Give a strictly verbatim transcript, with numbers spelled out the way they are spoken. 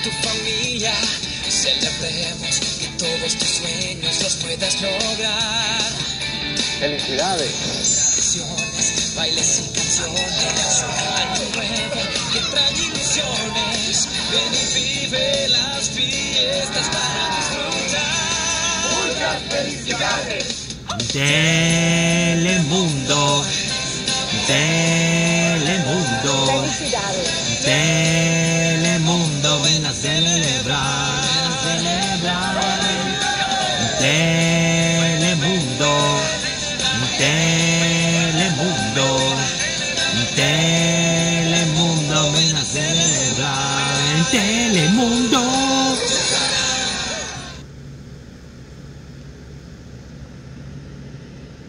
tu familia. Celebremos que todos tus sueños los puedas lograr. Felicidades. Tradiciones, bailes y canciones. Año nuevo que trae ilusiones. Ven y vive las fiestas para disfrutar. Muchas felicidades. Telemundo, Telemundo, Felicidades. Telemundo, ven a celebrar, celebrar. Telemundo, Telemundo, Telemundo, ven a celebrar. Telemundo.